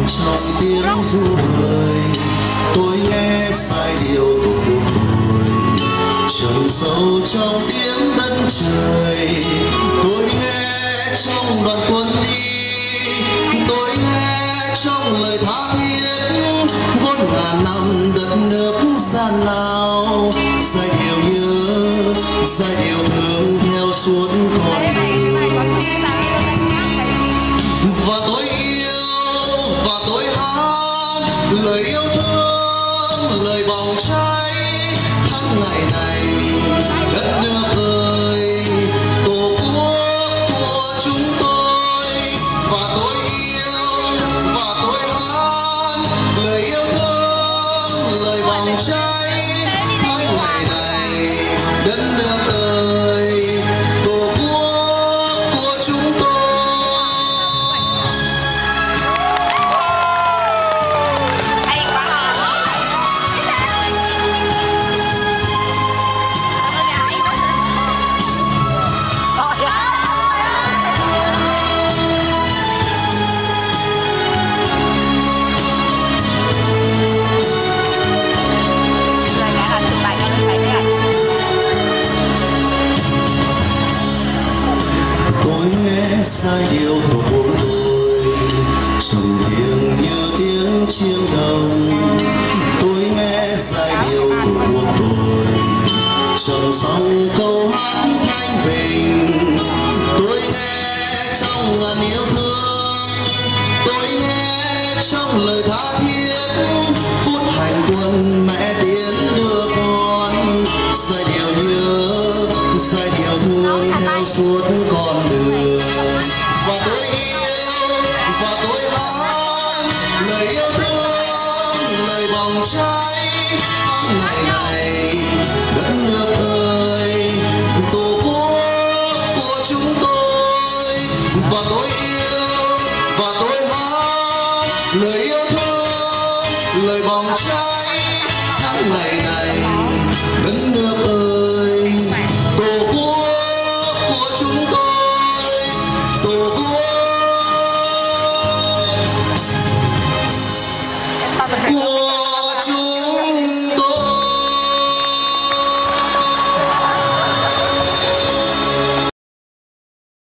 trong tiếng ru vời tôi nghe giai điệu của cuộc đời trầm sâu trong tiếng đất trời tôi nghe trong đoàn quân đi tôi nghe trong lời tha thiết vốn ngàn năm đất nước gian lao giai điệu nhớ giai điệu thương theo suốt con đường và tôi yêu và tôi hát lời yêu thương lời bỏng cháy tháng ngày này đất nước ơi tổ quốc của chúng tôi và tôi yêu và tôi hát lời yêu thương lời bỏng cháy tháng ngày này đất nước ơi tổ quốc của chúng tôi. Tôi nghe giai điệu tổ quốc tôi trầm thiêng như tiếng chiêng đồng tôi nghe giai điệu tổ quốc tôi trầm song câu hát thanh bình tôi nghe trong ngàn yêu thương tôi nghe trong lời tha thiết phút hành quân mẹ tiến đưa con giai điệu nhớ giai điệu thương theo suốt con đường và tôi yêu và tôi hát lời yêu thương lời bỏng cháy tháng ngày này đất nước ơi tổ quốc của chúng tôi và tôi yêu và tôi hát lời yêu thương lời bỏng cháy tháng ngày này đất nước ơi